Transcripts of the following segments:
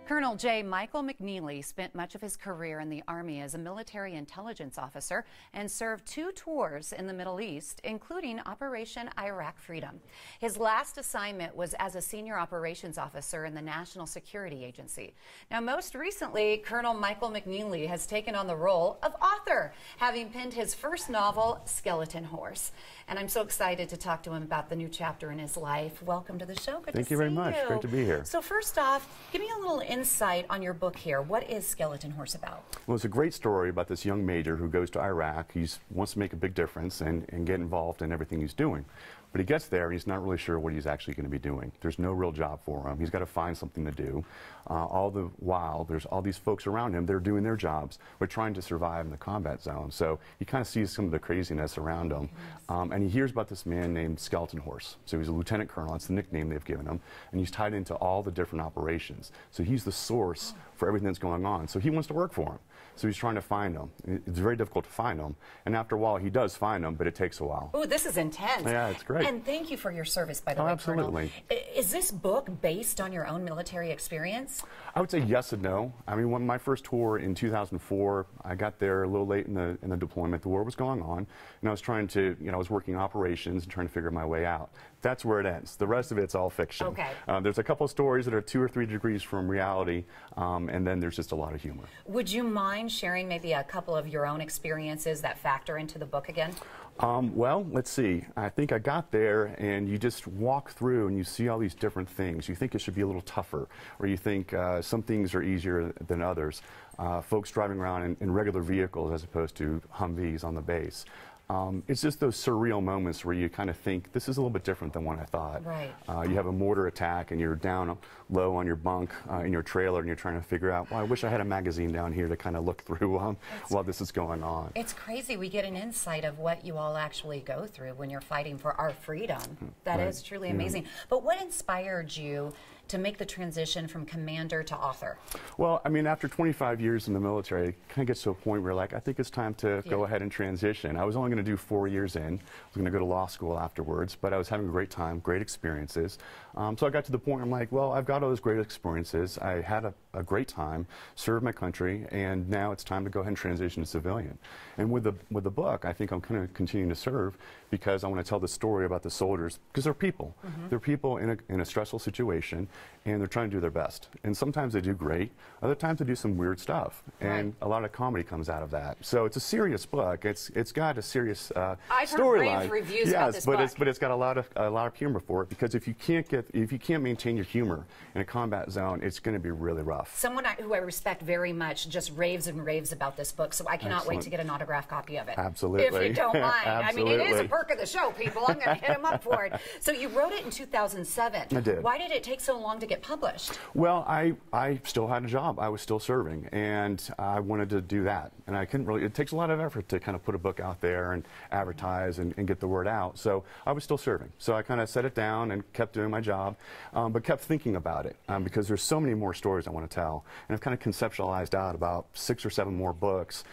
Colonel J. Michael McNealy spent much of his career in the Army as a military intelligence officer and served 2 tours in the Middle East, including Operation Iraq Freedom. His last assignment was as a senior operations officer in the National Security Agency. Now, most recently, Colonel Michael McNealy has taken on the role of author, having penned his first novel, Skeleton Horse. And I'm so excited to talk to him about the new chapter in his life. Welcome to the show. Good to see you. Thank you very much. Great to be here. So first off, give me a little insight on your book here. What is Skeleton Horse about? Well, it's a great story about this young major who goes to Iraq. He wants to make a big difference and get involved in everything he's doing. But he gets there and he's not really sure what he's actually going to be doing. There's no real job for him. He's got to find something to do. All the while, there's all these folks around him. They're doing their jobs. We're trying to survive in the combat zone. So he kind of sees some of the craziness around him. And he hears about this man named Skeleton Horse. So he's a lieutenant colonel. That's the nickname they've given him. And he's tied into all the different operations. So he's the source for everything that's going on. So he wants to work for him. So he's trying to find them. It's very difficult to find them. And after a while, he does find them, but it takes a while. Oh, this is intense. Yeah, it's great. And thank you for your service, by the way, absolutely. Colonel. Is this book based on your own military experience? I would say yes and no. I mean, when my first tour in 2004, I got there a little late in the deployment. The war was going on, and I was trying to, I was working operations and trying to figure my way out. That's where it ends. The rest of it's all fiction. Okay. There's a couple of stories that are 2 or 3 degrees from reality, and then there's just a lot of humor. Would you mind sharing maybe a couple of your own experiences that factor into the book again? Well, let's see. I think I got there and you just walk through and you see all these different things. You think it should be a little tougher, or you think some things are easier than others. Folks driving around in regular vehicles as opposed to Humvees on the base. It's just those surreal moments where you kind of think, this is a little bit different than what I thought. Right. You have a mortar attack and you're down low on your bunk in your trailer and you're trying to figure out, well, I wish I had a magazine down here to kind of look through while this is going on. It's crazy. We get an insight of what you all actually go through when you're fighting for our freedom. That is truly amazing. But what inspired you to make the transition from commander to author? Well, I mean, after 25 years in the military, it kind of gets to a point where, like, I think it's time to go ahead and transition. I was only going to do 4 years in. I was going to go to law school afterwards, but I was having a great time, great experiences. So I got to the point where I'm like, well, I've got all those great experiences. I had a great time, served my country, and now it's time to go ahead and transition to civilian. And with the book, I think I'm kind of continuing to serve because I want to tell the story about the soldiers, because they're people. They're people in a stressful situation, and they're trying to do their best. And sometimes they do great. Other times they do some weird stuff. And a lot of comedy comes out of that. So it's a serious book. It's got a serious storyline. I've heard rave reviews about this book. But it's got a lot of humor for it, because if you can't maintain your humor in a combat zone, it's going to be really rough. Someone who I respect very much just raves and raves about this book, so I cannot wait to get an autographed copy of it. Absolutely. If you don't mind. Absolutely. I mean, it is a perk of the show, people. I'm going to hit him up for it. So you wrote it in 2007. I did. Why did it take so long to get published? Well, I still had a job. I was still serving, and I wanted to do that. And I couldn't really, it takes a lot of effort to kind of put a book out there and advertise and get the word out. So I was still serving. So I kind of set it down and kept doing my job, but kept thinking about it, because there's so many more stories I want to tell. And I've kind of conceptualized out about 6 or 7 more books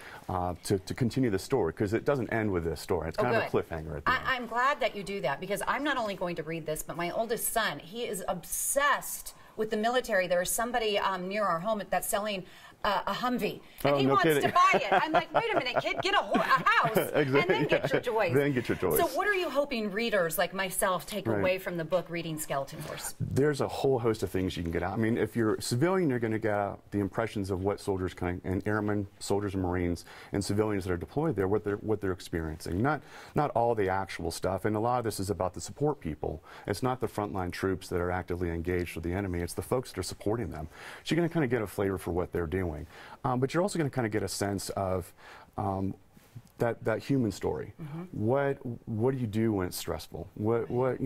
to continue the story, because it doesn't end with this story. It's kind of a cliffhanger at the end. I'm glad that you do that, because I'm not only going to read this, but my oldest son, he is obsessed with the military. There is somebody near our home that's selling a Humvee, and he wants to buy it. I'm like, wait a minute, kid, get a house, and then get your toys. Then get your toys. So what are you hoping readers like myself take away from the book reading Skeleton Horse? There's a whole host of things you can get out. I mean, if you're a civilian, you're going to get out the impressions of what soldiers and airmen, soldiers and Marines, and civilians that are deployed there, what they're experiencing. Not all the actual stuff, and a lot of this is about the support people. It's not the frontline troops that are actively engaged with the enemy. It's the folks that are supporting them. So you're going to kind of get a flavor for what they're doing. But you're also going to kind of get a sense of that human story. What do you do when it's stressful? What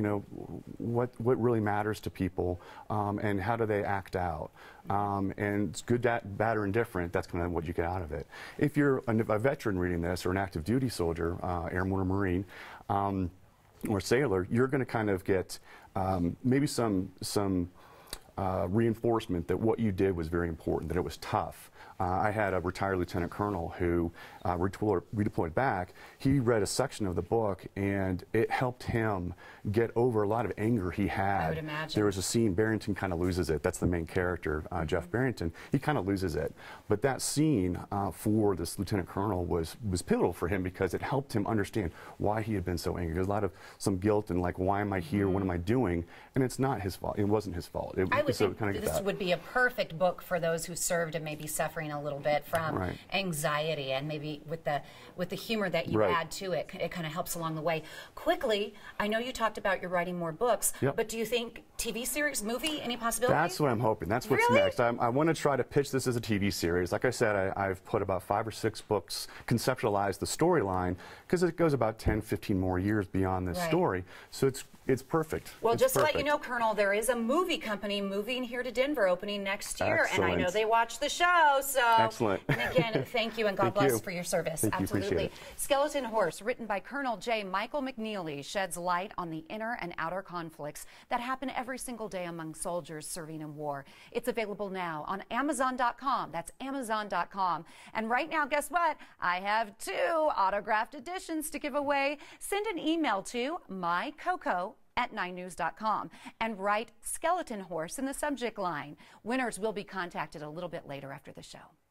really matters to people, and how do they act out? And it's good, bad, or indifferent. That's kind of what you get out of it. If you're a veteran reading this, or an active duty soldier, airman or Marine, or sailor, you're going to kind of get maybe some reinforcement that what you did was very important, that it was tough. I had a retired lieutenant colonel who redeployed back. He read a section of the book, and it helped him get over a lot of anger he had. I would imagine. There was a scene, Barrington kind of loses it. That's the main character, Jeff Barrington. He kind of loses it. But that scene for this lieutenant colonel was pivotal for him because it helped him understand why he had been so angry. There's a lot of some guilt and like, why am I here? What am I doing? And it's not his fault. It wasn't his fault. I would think this would be a perfect book for those who served and may be suffering a little bit from anxiety, and maybe with the humor that you add to it, it kind of helps along the way. Quickly, I know you talked about you're writing more books, but do you think TV series, movie, any possibility? That's what I'm hoping. That's what's next. I want to try to pitch this as a TV series. Like I said, I've put about 5 or 6 books, conceptualized the storyline, because it goes about 10, 15 more years beyond this story. So it's perfect. Well, just to let you know, Colonel, there is a movie company moving here to Denver, opening next year, and I know they watch the show. So, excellent. And again, thank you, and God bless for your service. Thank Absolutely. You, Skeleton Horse, written by Colonel J. Michael McNealy, sheds light on the inner and outer conflicts that happen every single day among soldiers serving in war. It's available now on Amazon.com. That's Amazon.com. And right now, guess what? I have 2 autographed editions to give away. Send an email to mycoco@9news.com and write Skeleton Horse in the subject line. Winners will be contacted a little bit later after the show.